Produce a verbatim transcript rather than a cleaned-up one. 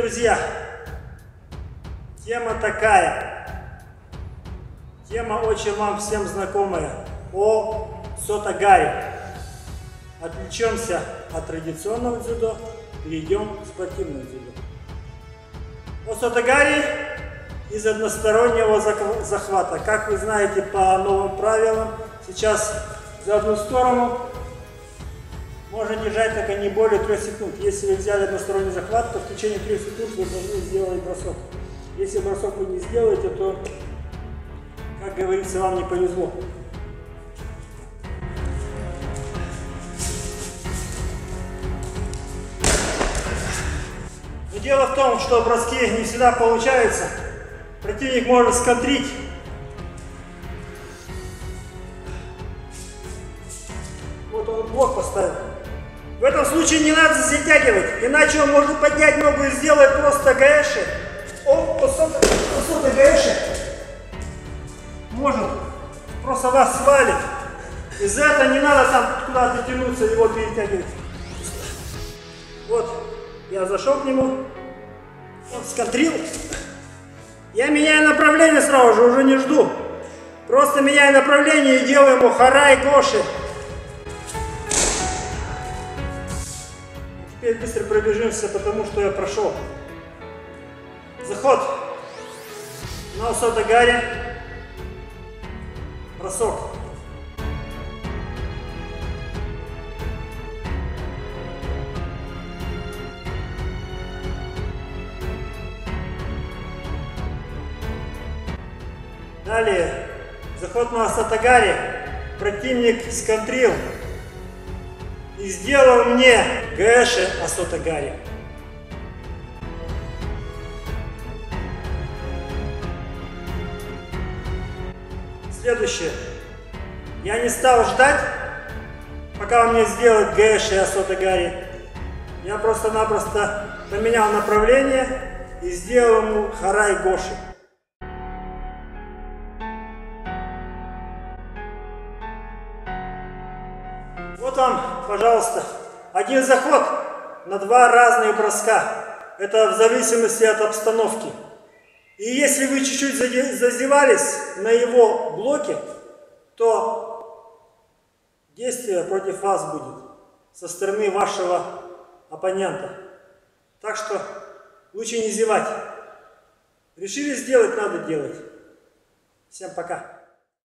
друзья, тема такая, тема очень вам всем знакомая, о сотогаре. Отвлечемся от традиционного дзюдо, перейдем к спортивному дзюдо. О сотогаре из одностороннего захвата. Как вы знаете, по новым правилам, сейчас за одну сторону можно держать только не более трех секунд. Если вы взяли односторонний захват, то в течение трех секунд вы должны сделать бросок. Если бросок вы не сделаете, то, как говорится, вам не повезло. Но дело в том, что броски не всегда получаются. Противник может сконтрить. Вот он блок поставил. В этом случае не надо затягивать, иначе он может поднять ногу и сделать просто гаэши. Он просто гаэши может просто вас свалить. Из-за этого не надо там куда-то тянуться, его перетягивать. Вот, я зашел к нему, он сконтрил. Я меняю направление сразу же, уже не жду. Просто меняю направление и делаю ему харай гоши. Теперь быстро пробежимся, потому что я прошел. Заход на сотогаре. Бросок. Далее, заход на сотогаре, противник сконтрил и сделал мне гаэши о сотогаре. Следующее. Я не стал ждать, пока он мне сделает гаэши о сотогаре. Я просто-напросто поменял направление и сделал ему харай гоши. Вот вам, пожалуйста, один заход на два разных броска. Это в зависимости от обстановки. И если вы чуть-чуть зазевались на его блоке, то действие против вас будет со стороны вашего оппонента. Так что лучше не зевать. Решили сделать, надо делать. Всем пока.